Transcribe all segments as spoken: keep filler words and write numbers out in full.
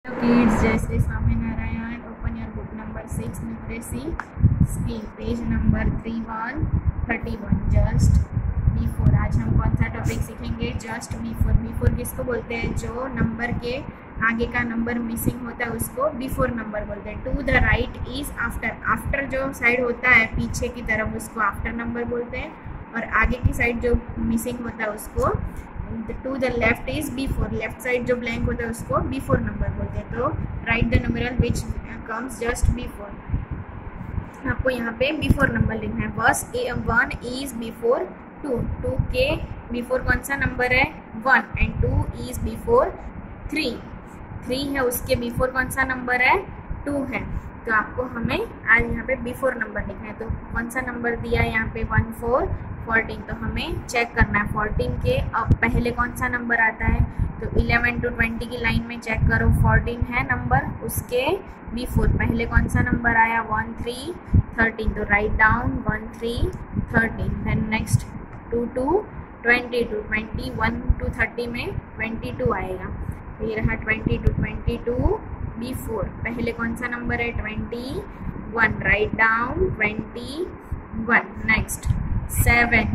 Kids, Jai Sri Swaminarayan. Open your book number six, numeracy skill, page number three one thirty one. Just before. आज हम कौन सा topic सीखेंगे? Just before. Before किसको बोलते हैं? जो नंबर के आगे का नंबर मिसिंग होता है उसको बिफोर नंबर बोलते हैं. To the right is after. After जो साइड होता है पीछे की तरफ उसको आफ्टर नंबर बोलते हैं, और आगे की साइड जो मिसिंग होता है उसको to the left is before. Left side जो ब्लैंक होता है उसको बिफोर नंबर बोलते हैं. तो right the numeral which comes just before. आपको यहाँ पे बिफोर नंबर लिखना है. बस one is before two. Two के बिफोर कौन सा नंबर है? One. And two is before three. Three है उसके बिफोर कौन सा नंबर है? टू है. तो आपको हमें आज यहाँ पे बिफोर नंबर लिखना है. तो कौन सा नंबर दिया है यहाँ पे? One four fourteen. तो हमें चेक करना है फोर्टीन के अब पहले कौन सा नंबर आता है. तो इलेवन टू ट्वेंटी की लाइन में चेक करो. फोर्टीन है नंबर, उसके बिफोर पहले कौन सा नंबर आया? One three thirteen. तो right down one three thirteen. Then next two two twenty two. Twenty one to thirty में ट्वेंटी टू आएगा. तो ये रहा twenty two. Twenty two before पहले कौन सा नंबर है? Twenty one. Right down twenty one. Next seven.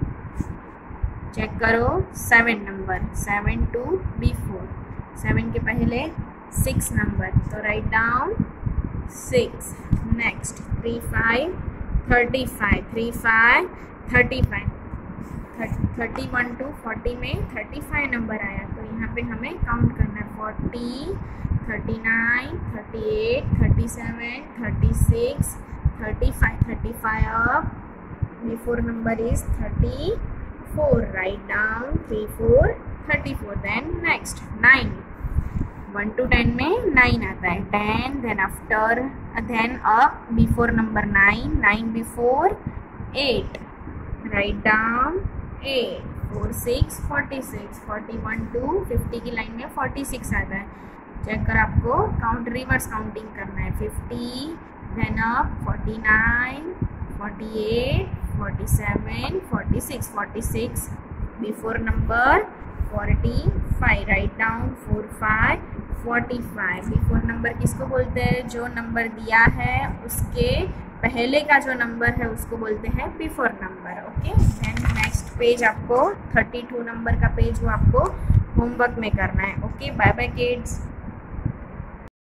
Check करो seven number. Seven to before. Seven के पहले सिक्स नंबर. तो right down six. Next three five thirty five. Three five thirty five. Thirty one to forty में thirty five number आया. तो यहाँ पे हमें काउंट करना है. Forty thirty nine thirty eight thirty seven thirty six thirty five. Thirty five before number is thirty four. Right down three four thirty four. Then next nine. One to ten में nine आता है. Ten. Then after then up before number nine. Nine before eight. Right down eight. Four six forty six. Forty one to fifty की line में forty six आता है. Check कर आपको count reverse counting करना है. Fifty. Then up forty nine forty eight forty seven forty six. Forty six before number forty five. Right down four five forty five. Before number किसको बोलते हैं? जो नंबर दिया है उसके पहले का जो नंबर है उसको बोलते हैं before number. Okay. Then next page आपको थर्टी टू नंबर का पेज वो आपको होमवर्क में करना है. ओके. Bye bye kids.